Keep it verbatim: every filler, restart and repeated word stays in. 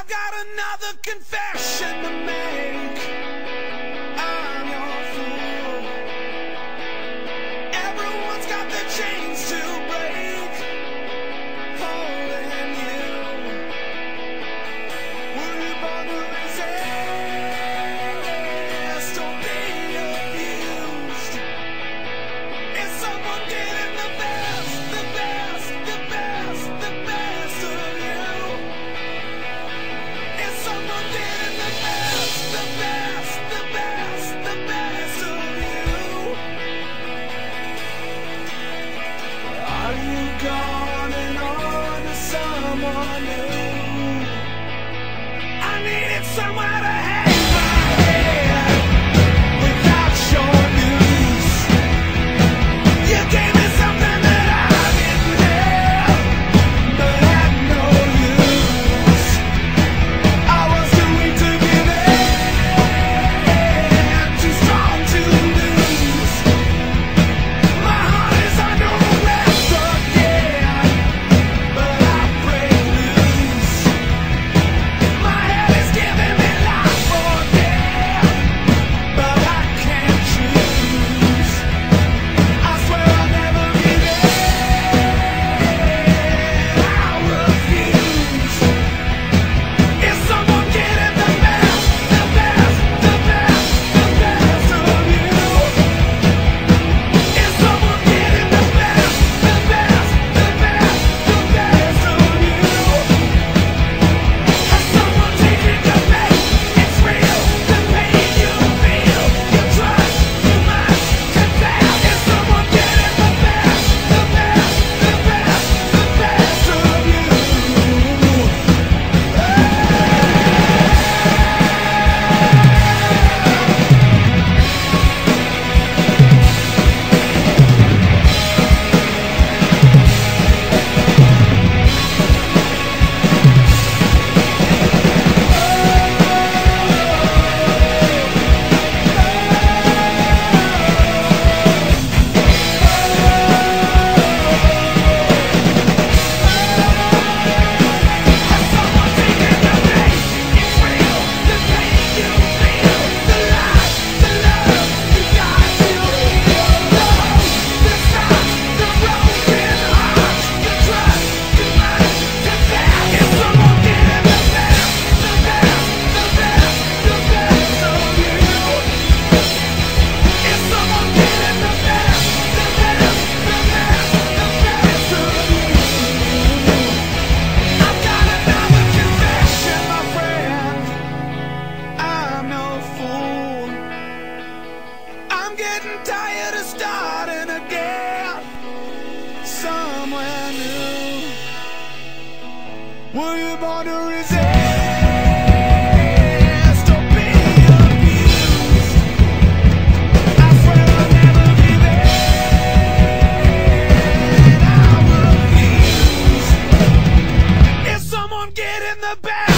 I've got another confession to make. I'm your fool. Everyone's got their chains to break, holding you. Were you born to resist or be abused? Is someone getting the best, the best, the best, the best of you? Is someone getting the best, the best, the best, the best of you? Are you going on to someone new? I needed somewhere to hang my head without your news. You gave me something that I didn't have, but had no use. I was too weak to give in, too strong to lose. My heart is under arrest again, but I break loose. My head is giving me life or death, but I can't choose. I swear I'll never give in. I refuse. Is someone getting the best, the best, the best, the best of you? Is someone getting the best, the best, the best, the best of you? Has someone taken your bait? It's real, the pain you feel. You trust too much to fail. Is someone getting the best, the best, the best, the best of you? Has someone taken your bait? It's real, the pain you feel. The lies, the love you got to heal. The hope, the signs, the broken hearts. You trust too much to fail. Is someone getting the best, the best, the best, the best of you? Is someone getting the best, the best, the best, the best of you? I've got another confession, my friend. I'm no fool. I'm getting tired of starting again somewhere new. Were you born to resist or be abused? I swear I'll never give in. I refuse. Is someone getting the best?